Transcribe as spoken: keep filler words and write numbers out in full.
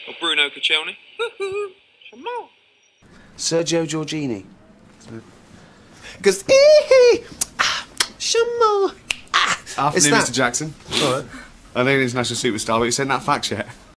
Or Bruno Caccioni. Sergio Georgini. Because ee ah, Shamo. Ah, Afternoon, that. Mister Jackson. All right. I know he's an international superstar, but you sent that fax yet?